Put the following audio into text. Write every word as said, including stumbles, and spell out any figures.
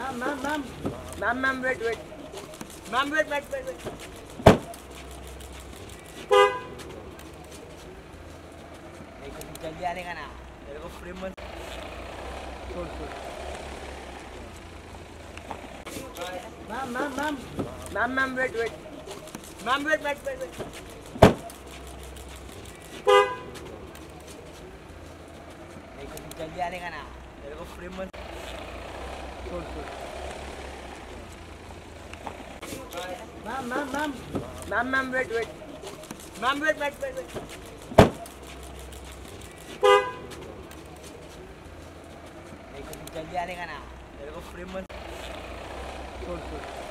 ma'am ma'am ma'am ma'am ma'am wait wait ma'am wait wait wait wait जल्दी आने का ना मेरे को फ्री मत छोड़ छोड़ ma'am ma'am ma'am ma'am ma'am wait wait ma'am wait wait wait wait जल्दी आने का ना मेरे को फ्री मत छोड़ छोड़ ma'am ma'am ma'am ma'am ma'am wait wait ma'am wait wait wait wait जल्दी आने का ना मेरे को फ्री मत छोड़ छोड़